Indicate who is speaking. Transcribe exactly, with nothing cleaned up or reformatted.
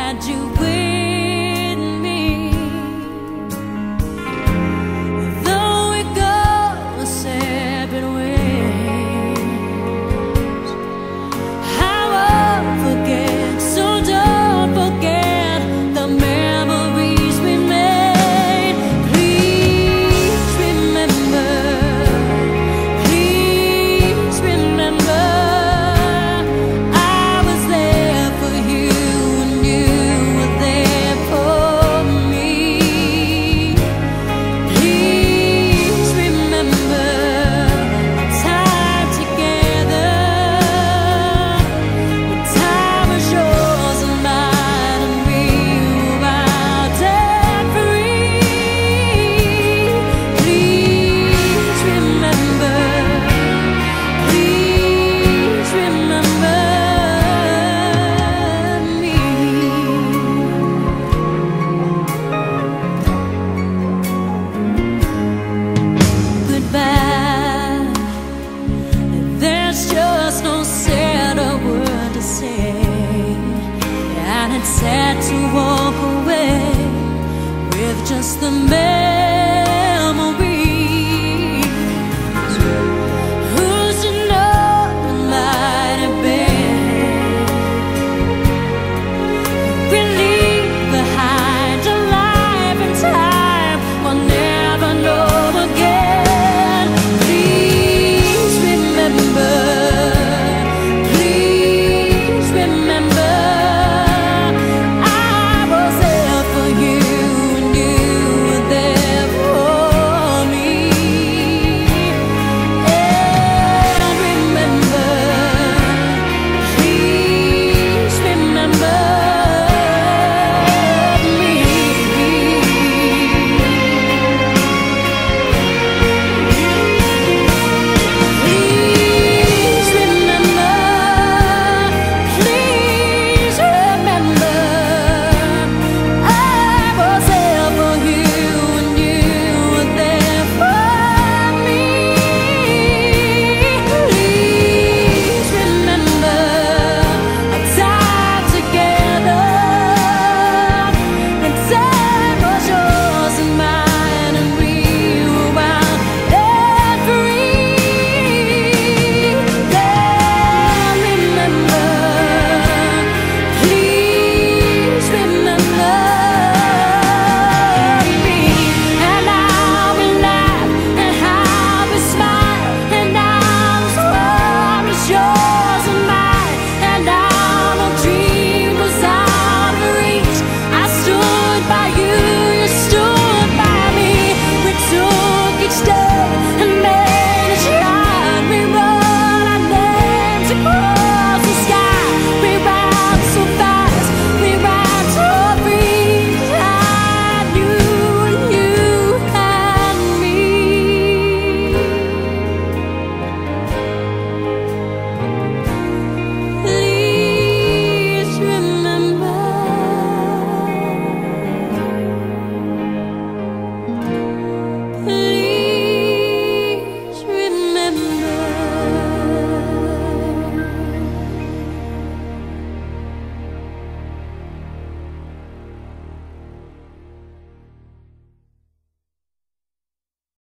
Speaker 1: had you with me. Though we go separate ways, I won't forget, so don't forget the memories we made. Please remember, please remember, I was there for you and you were there for me. Please remember our time together, when time was yours and mine, and we were out and free. Please remember, please remember me. Goodbye. There's just no sad word to say, and it's sad to walk away with just the memory